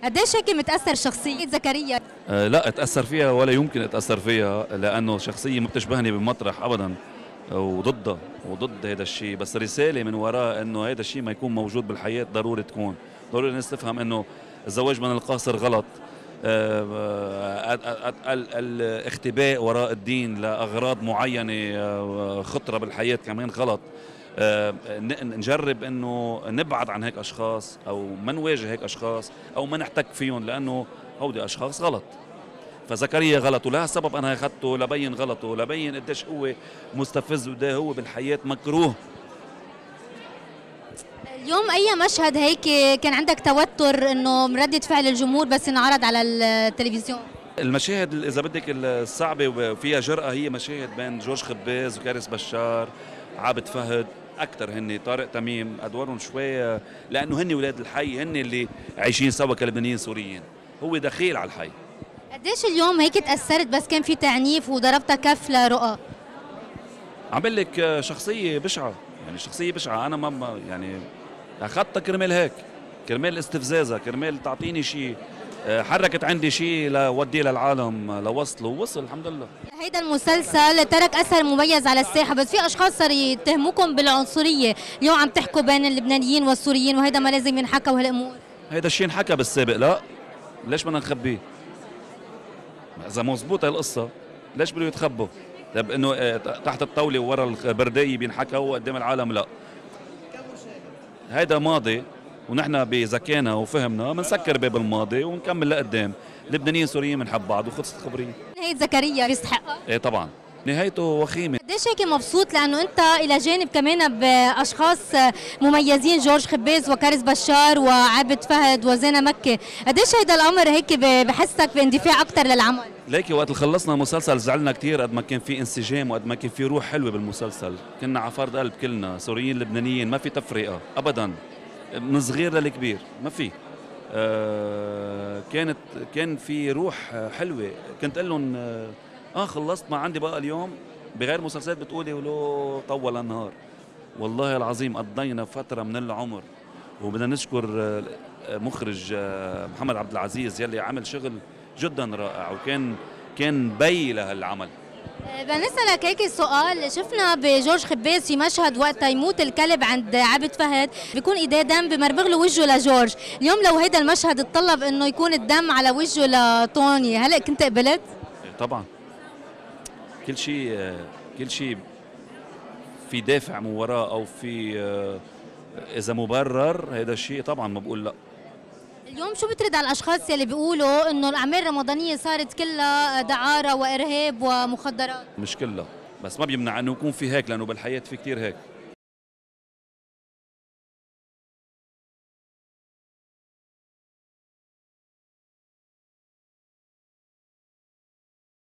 قديش هيك متاثر شخصيه زكريا؟ لا اتاثر فيها ولا يمكن اتاثر فيها، لانه شخصيه ما بتشبهني بمطرح ابدا، وضدها وضد هذا الشيء، بس رساله من وراء انه هذا الشيء ما يكون موجود بالحياه. ضروري تكون، ضروري الناس تفهم انه الزواج من القاصر غلط، الاختباء وراء الدين لاغراض معينه خطره بالحياه كمان غلط. نجرب انه نبعد عن هيك اشخاص، او ما نواجه هيك اشخاص، او ما نحتك فيهم، لانه هودي اشخاص غلط. فزكريا غلط، ولها سبب انا اخذته لبين غلطه، لبين قديش هو مستفز وده هو بالحياه مكروه. اليوم اي مشهد هيك كان عندك توتر انه مردة فعل الجمهور بس انعرض على التلفزيون؟ المشاهد اذا بدك الصعبه وفيها جرأه هي مشاهد بين جورج خباز وكارث بشار، عابد فهد، اكثر هن طارق تميم ادوارهم شوي، لانه هن اولاد الحي، هن اللي عايشين سوا كلبنانيين سوريين، هو دخيل على الحي. قديش اليوم هيك تاثرت بس كان في تعنيف وضربتها كف لرؤى؟ عم بقول لك شخصيه بشعه، يعني شخصيه بشعه، انا ما يعني اخذتها كرمال هيك، كرمال استفزازها، كرمال تعطيني شيء، حركت عندي شيء لوديه للعالم لوصله، ووصل الحمد لله. هيدا المسلسل ترك اثر مميز على الساحه، بس في اشخاص صاروا يتهموكم بالعنصريه، اليوم عم تحكوا بين اللبنانيين والسوريين وهيدا ما لازم ينحكى وهالامور. هيدا الشيء انحكى بالسابق، لا ليش بدنا نخبيه؟ اذا مضبوطه القصه ليش بدهم يتخبوا؟ طيب انه تحت الطاوله وورا البردايه بينحكوا قدام العالم، لا. هيدا ماضي، ونحن بذكائنا وفهمنا بنسكر باب الماضي ونكمل لقدام. لبنانيين سوريين بنحب بعض وخلصت الخبريه. نهاية زكريا بيستحقها؟ ايه طبعا، نهايته وخيمه. قديش هيك مبسوط لانه انت الى جانب كمان باشخاص مميزين، جورج خباز وكارث بشار وعابد فهد وزينة مكي، قديش هيدا الامر هيك بحسك باندفاع اكثر للعمل؟ ليكي وقت خلصنا المسلسل زعلنا كثير، قد ما كان في انسجام وقد ما كان في روح حلوه بالمسلسل، كنا على فرد قلب كلنا، سوريين لبنانيين، ما في تفرقه ابدا، من صغير للكبير ما في. كان في روح حلوه، كنت اقول لهم خلصت ما عندي بقى اليوم، بغير مسلسلات بتقولي ولو طول النهار. والله العظيم قضينا فتره من العمر، وبدنا نشكر مخرج محمد عبد العزيز يلي عمل شغل جدا رائع، كان بي لهالعمل. بنسألك هيك سؤال، شفنا بجورج خباز في مشهد وقت يموت الكلب عند عابد فهد بيكون ايديه دم بمربغ له وجهه لجورج، اليوم لو هيدا المشهد اتطلب انه يكون الدم على وجهه لطوني، هلا كنت قبلت؟ طبعا، كل شيء في دافع من وراه، او في اذا مبرر هذا الشيء طبعا ما بقول لا. اليوم شو بترد على الاشخاص يلي بيقولوا انه الاعمال الرمضانيه صارت كلها دعاره وارهاب ومخدرات؟ مش كلها، بس ما بيمنع انه يكون في هيك، لانه بالحياه في كثير هيك.